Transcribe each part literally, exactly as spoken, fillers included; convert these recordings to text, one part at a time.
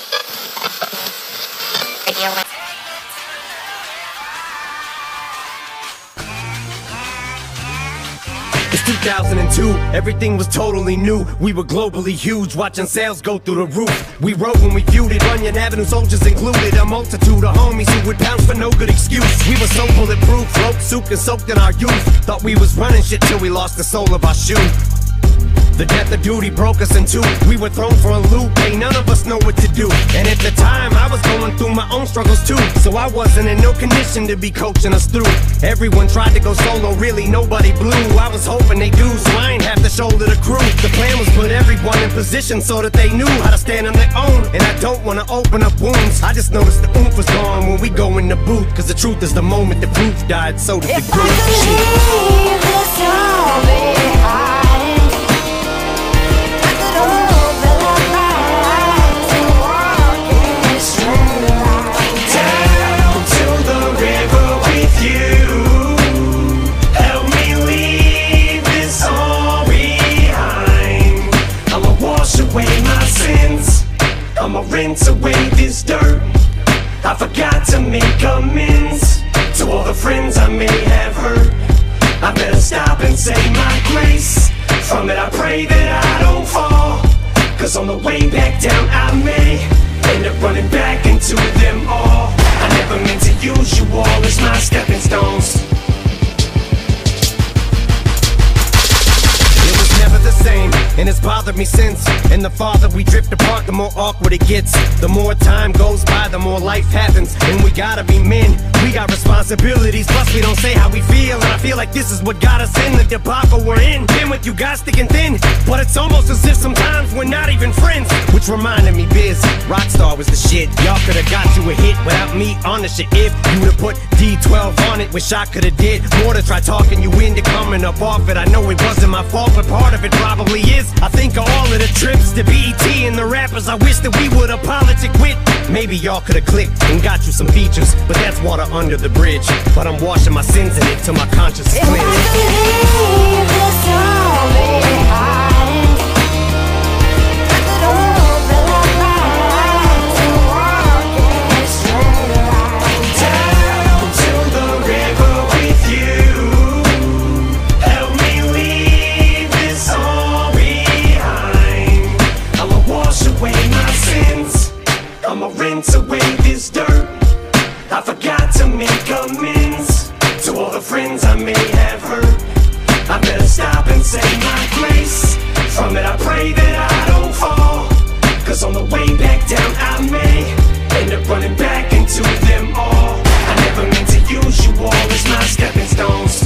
It's two thousand two, everything was totally new. We were globally huge, watching sales go through the roof. We rode when we feuded, Runyon Avenue soldiers included. A multitude of homies who would pounce for no good excuse. We were so bulletproof, float, soaked and soaked in our youth. Thought we was running shit till we lost the sole of our shoe. The death of duty broke us in two. We were thrown for a loop, hey, none of us know what to do. And at the time, I was going through my own struggles too. So I wasn't in no condition to be coaching us through. Everyone tried to go solo, really nobody blew. I was hoping they do, so I ain't have to shoulder the crew. The plan was put everyone in position so that they knew how to stand on their own. And I don't wanna open up wounds, I just noticed the oomph was gone when we go in the booth. Cause the truth is the moment the proof died, so did the If groove. I believe this all behind, I'ma rinse away this dirt. I forgot to make amends to all the friends I may have hurt. I better stop and say my grace. From it I pray that I don't fall, cause on the way back down I may end up running back into them all. I never meant to use you all as my stepping stones. It was never the same, and it's bothered me since. And the farther we drift apart, the more awkward it gets. The more time goes by, the more life happens. And we gotta be men, we got responsibilities. Plus we don't say how we feel, and I feel like this is what got us in the debacle we're in. Been with you guys thick and thin, but it's almost as if sometimes we're not even friends. Which reminded me, Biz, Rockstar was the shit. Y'all could've got you a hit without me on the shit. If you would've put D twelve on it, wish I could've did more to try talking you into coming up off it. I know it wasn't my fault, but part of it probably is. I think of all of the trips to B E T and the rappers I wish that we would've politic with. Maybe y'all could've clicked and got you some features, but that's water under the bridge. But I'm washing my sins in it till my conscience is if cleansed. I believe this all behind, I could open up my eyes and walk in a straight line. Down to the river with you. Help me leave this all behind. I'ma wash away my sins, I'ma rinse away this dirt. I forgot to make amends to all the friends I may have hurt. I better stop and say my grace. From it I pray that I don't fall, cause on the way back down I may end up running back into them all. I never meant to use you all as my stepping stones.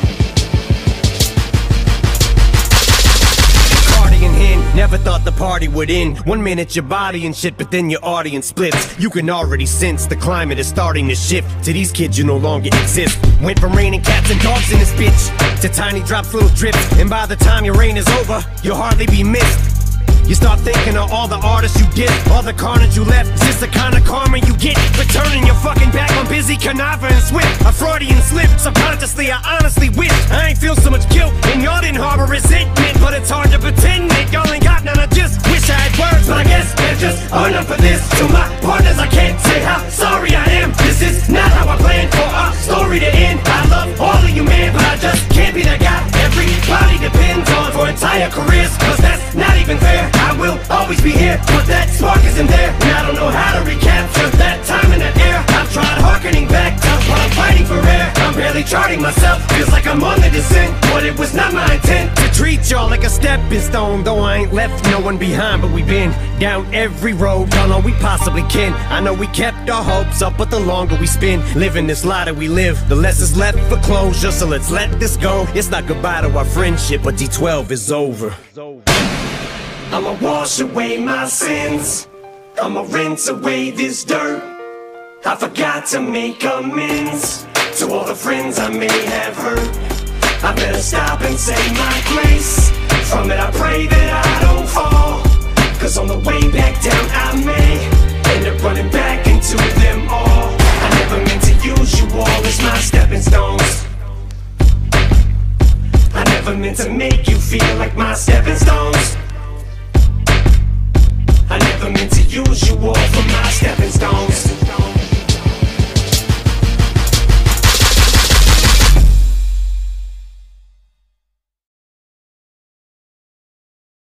Never thought the party would end. One minute your body and shit, but then your audience splits. You can already sense the climate is starting to shift. To these kids you no longer exist. Went from raining cats and dogs in this bitch to tiny drops, little drips. And by the time your reign is over, you'll hardly be missed. You start thinking of all the artists you dissed, all the carnage you left. Is this the kind of karma you get for turning your fucking back on Busy, Canava, and Swift? A Freudian slip, subconsciously I honestly wish I ain't feel so much guilt and y'all didn't harbor resentment. But it's hard to pretend that y'all ain't got none. I just wish I had words, but I guess they're just enough for this. To my partners I can't say how sorry I am. This is not how I planned for our story to end. I love all of you, man, but I just can't be that guy everybody depends on for entire careers, cause that's not even fair. I will always be here, but that spark isn't there. And I don't know how to recapture that time and that air. I've tried harkening back to while I'm fighting for air. I'm barely charting myself, feels like I'm on the descent, but it was not my intent to treat y'all like a stepping stone. Though I ain't left no one behind, but we've been down every road, done all we possibly can. I know we kept our hopes up, but the longer we spend living this lie that we live, the less is left for closure. So let's let this go. It's not goodbye to our friendship, but D twelve is over. I'ma wash away my sins, I'ma rinse away this dirt. I forgot to make amends to all the friends I may have hurt. I better stop and say my grace. From it I pray that I don't fall, cause on the way back down I may end up running back into them all. I never meant to use you all as my stepping stones. I never meant to make you feel like my stepping stones. I never meant to usual for my stepping stone.